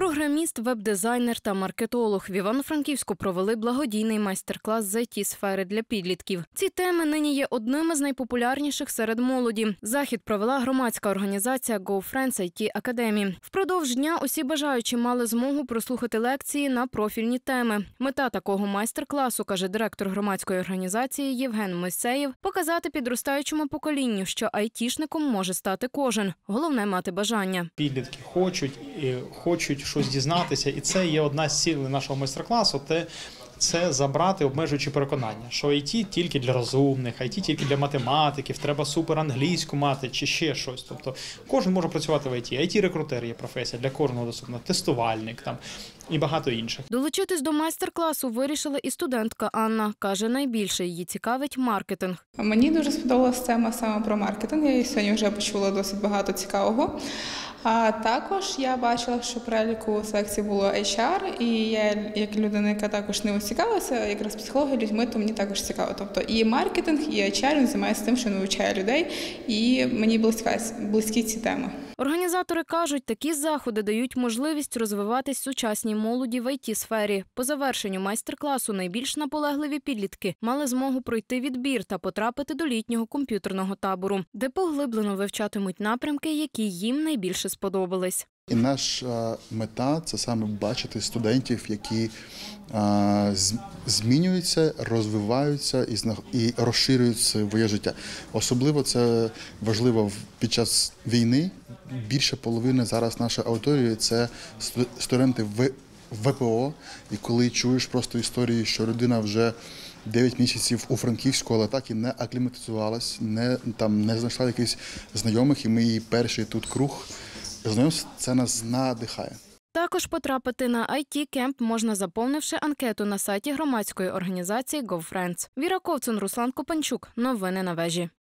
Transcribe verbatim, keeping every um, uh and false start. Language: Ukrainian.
Програміст, веб-дизайнер та маркетолог в Івано-Франківську провели благодійний майстер-клас з ай ті-сфери для підлітків. Ці теми нині є одними з найпопулярніших серед молоді. Захід провела громадська організація GoFriends ай ті Academy. Впродовж дня усі бажаючі мали змогу прослухати лекції на профільні теми. Мета такого майстер-класу, каже директор громадської організації Євген Мойсеєв, показати підростаючому поколінню, що айтішником може стати кожен. Головне – мати бажання. Підлітки хочуть, і хочуть щось дізнатися, і це є одна з цілей нашого майстер-класу – це забрати обмежуючі переконання, що ай ті тільки для розумних, ай ті тільки для математиків, треба супер англійську мати чи ще щось. Тобто кожен може працювати в ай ті. ай ті-рекрутер є професія, для кожного доступна, тестувальник там і багато інших. Долучитись до майстер-класу вирішила і студентка Анна. Каже, найбільше її цікавить маркетинг. Мені дуже сподобалася тема саме про маркетинг. Я сьогодні вже почула досить багато цікавого. А також я бачила, що в переліку секції було ейч ар, і я, як людина, яка також не цікавилася, якраз психологія людьми, то мені також цікаво. Тобто і маркетинг, і ейч ар, він займається тим, що навчає людей, і мені близькі ці теми. Організатори кажуть, такі заходи дають можливість розвиватись сучасній молоді в ай ті-сфері. По завершенню майстер-класу найбільш наполегливі підлітки мали змогу пройти відбір та потрапити до літнього комп'ютерного табору, де поглиблено вивчатимуть напрямки, які їм найбільше сподобались. І наша мета – це саме бачити студентів, які а, змінюються, розвиваються і, і розширюють своє життя. Особливо це важливо під час війни. Більше половини зараз нашої аудиторії – це студенти ве пе о. І коли чуєш просто історії, що людина вже дев'ять місяців у Франківську, але так і не акліматизувалась, не, там, не знайшла якихось знайомих, і ми її перший тут круг знайомств, це нас надихає. Також потрапити на ай ті-кемп можна, заповнивши анкету на сайті громадської організації GoFriends. Віра Ковцун, Руслан Копанчук. Новини на вежі.